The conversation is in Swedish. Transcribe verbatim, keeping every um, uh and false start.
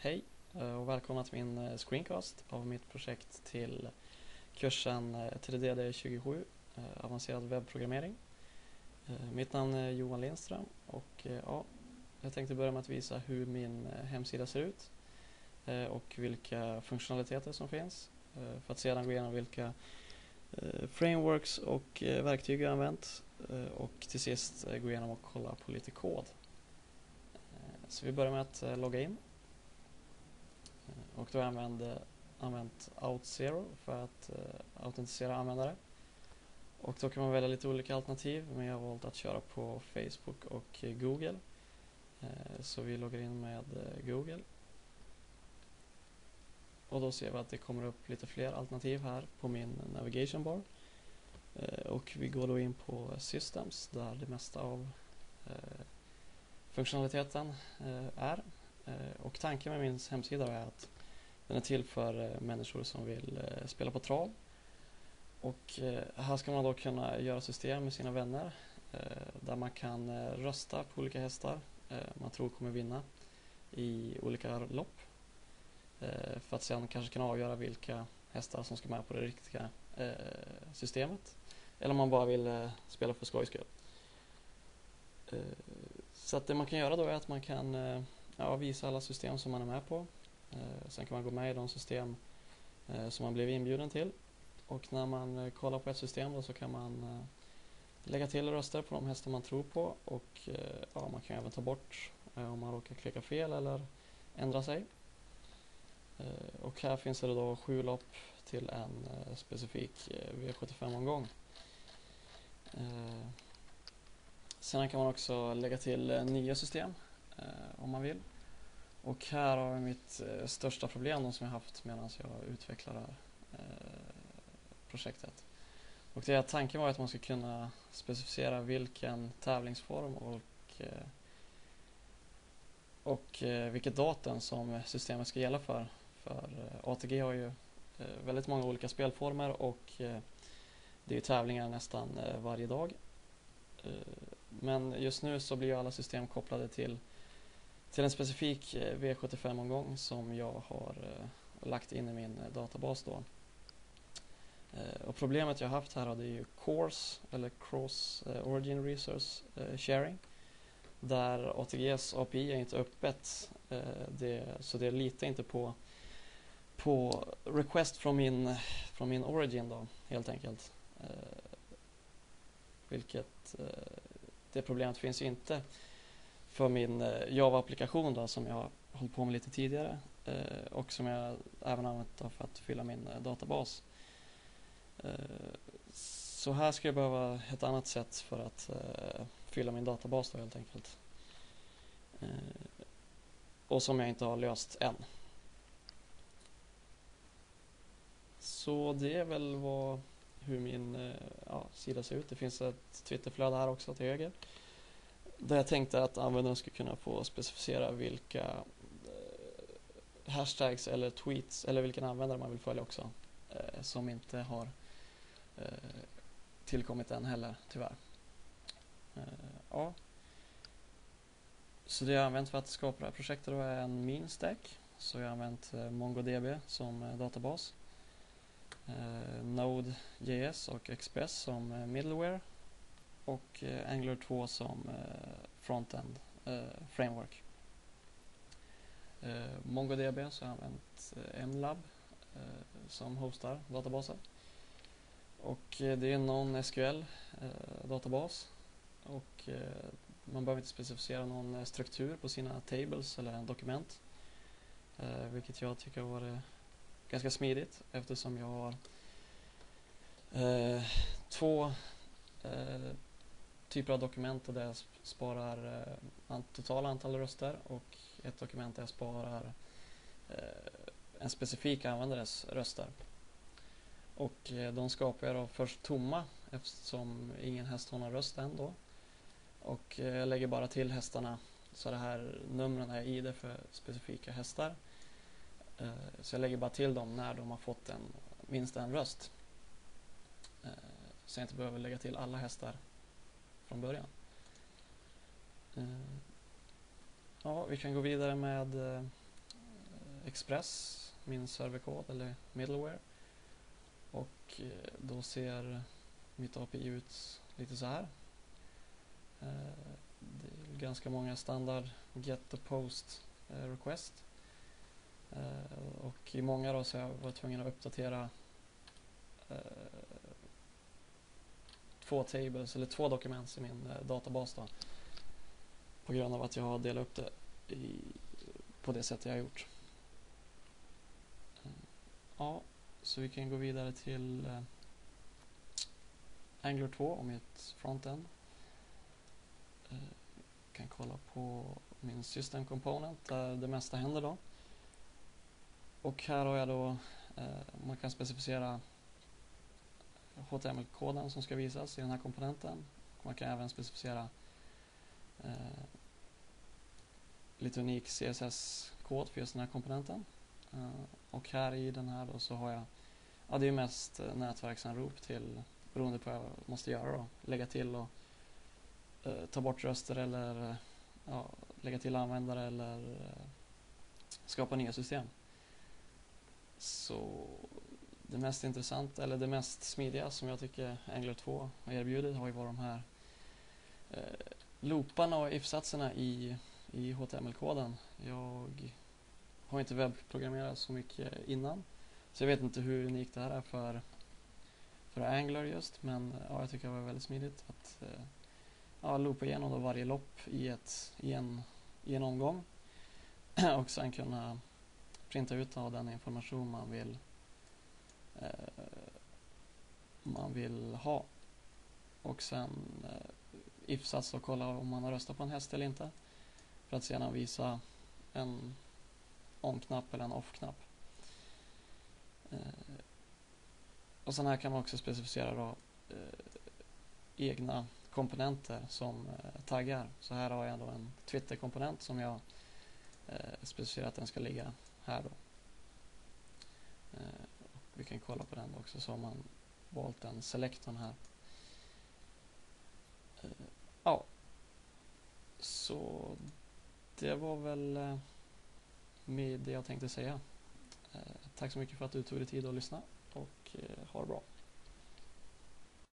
Hej och välkomna till min screencast av mitt projekt till kursen tre D D tjugosju, avancerad webbprogrammering. Mitt namn är Johan Lindström och ja, jag tänkte börja med att visa hur min hemsida ser ut och vilka funktionaliteter som finns, för att sedan gå igenom vilka frameworks och verktyg jag använt och till sist gå igenom och kolla på lite kod. Så vi börjar med att logga in. Och då har jag använt, använt OutZero för att uh, autentisera användare. Och då kan man välja lite olika alternativ, men jag har valt att köra på Facebook och uh, Google. Uh, så vi loggar in med uh, Google. Och då ser vi att det kommer upp lite fler alternativ här på min navigation bar. Uh, och vi går då in på Systems där det mesta av uh, funktionaliteten uh, är. Och tanken med min hemsida är att den är till för människor som vill spela på trav. Och här ska man då kunna göra system med sina vänner där man kan rösta på olika hästar man tror kommer vinna i olika lopp. För att sedan kanske kunna avgöra vilka hästar som ska med på det riktiga systemet. Eller om man bara vill spela för skojs skull. Så att det man kan göra då är att man kan Ja, visa alla system som man är med på. Eh, sen kan man gå med i de system eh, som man blev inbjuden till. Och när man eh, kollar på ett system då, så kan man eh, lägga till röster på de hästar man tror på. Och eh, ja, man kan även ta bort eh, om man råkar klicka fel eller ändra sig. Eh, och här finns det då sju lopp till en eh, specifik eh, V sjuttiofem-omgång. Eh, sen kan man också lägga till eh, nya system om man vill. Och här har jag mitt eh, största problem då, som jag haft medan jag utvecklar det här eh, projektet. Och det är att tanken var att man ska kunna specificera vilken tävlingsform och, eh, och eh, vilket datum som systemet ska gälla för. För eh, A T G har ju eh, väldigt många olika spelformer och eh, det är ju tävlingar nästan eh, varje dag. Eh, men just nu så blir ju alla system kopplade till till en specifik V sjuttiofem-omgång som jag har eh, lagt in i min eh, databas då. Eh, och problemet jag haft här är ju Course eller Cross eh, Origin Resource eh, Sharing, där A T Gs A P I är inte öppet, eh, det, så det litar inte på på request från min från min Origin då, helt enkelt. Eh, vilket eh, det problemet finns ju inte för min eh, Java-applikation då, som jag har hållit på med lite tidigare eh, och som jag även använt för att fylla min eh, databas. Eh, så här ska jag behöva ett annat sätt för att eh, fylla min databas då, helt enkelt. Eh, och som jag inte har löst än. Så det är väl vad, hur min eh, ja, sida ser ut. Det finns ett Twitterflöde här också till höger, där jag tänkte att användaren skulle kunna få specificera vilka eh, hashtags eller tweets eller vilken användare man vill följa också, eh, som inte har eh, tillkommit än heller, tyvärr. Eh, ja. Så det jag har använt för att skapa det här projektet då är en min stack. Så jag har använt eh, MongoDB som eh, databas, eh, Node.js och Express som eh, middleware och eh, Angular två som eh, frontend eh, framework. Eh, MongoDB så har jag använt eh, MLab eh, som hostar databasen. Och eh, det är en non-S Q L-databas. Eh, och eh, man behöver inte specificera någon eh, struktur på sina tables eller dokument. Eh, vilket jag tycker var eh, ganska smidigt, eftersom jag har eh, två eh, typer av dokument där jag sparar eh, totala antal röster och ett dokument där jag sparar eh, en specifik användares röster. Och eh, de skapar jag då först tomma, eftersom ingen häst har någon röst än då. Och eh, jag lägger bara till hästarna, så det här numren är I D för specifika hästar. Eh, så jag lägger bara till dem när de har fått en, minst en röst. Eh, så jag inte behöver lägga till alla hästar från början. Uh, ja, vi kan gå vidare med uh, Express, min serverkod eller middleware. Och eh, då ser mitt A P I ut lite så här. Eh, det är ganska många standard get och post eh, request. Eh, och i många då så har jag varit tvungen att uppdatera eh, två tables eller två dokument i min eh, databas då, på grund av att jag har delat upp det i, på det sättet jag har gjort. Ja, så vi kan gå vidare till eh, Angular två och mitt frontend. Eh, kan kolla på min system component där det mesta händer då. Och här har jag då, eh, man kan specificera H T M L-koden som ska visas i den här komponenten. Man kan även specificera eh, lite unik C S S-kod för just den här komponenten. Uh, och här i den här då så har jag, ja det är mest uh, nätverksanrop till, beroende på vad jag måste göra då, lägga till och uh, ta bort röster eller uh, ja, lägga till användare eller uh, skapa nya system. Så det mest intressanta eller det mest smidiga som jag tycker Angular två har erbjudit har ju varit de här uh, looparna och if-satserna i, i H T M L-koden. Jag har inte webbprogrammerat så mycket innan, så jag vet inte hur unikt det här är för, för Angular just, men ja, jag tycker det var väldigt smidigt att ja, loopa igenom då varje lopp i, ett, i, en, i en omgång och sen kunna printa ut av den information man vill eh, man vill ha, och sen eh, if-sats och kolla om man har röstat på en häst eller inte, för att sedan visa en on-knapp eller en off-knapp. Eh, och sen här kan man också specificera då, eh, egna komponenter som eh, taggar. Så här har jag då en Twitter-komponent som jag eh, specificerar att den ska ligga här då. Eh, och vi kan kolla på den också, så har man valt den selektorn här. Eh, ja, så det var väl eh, med det jag tänkte säga. Eh, tack så mycket för att du tog dig tid att lyssna, och eh, ha det bra.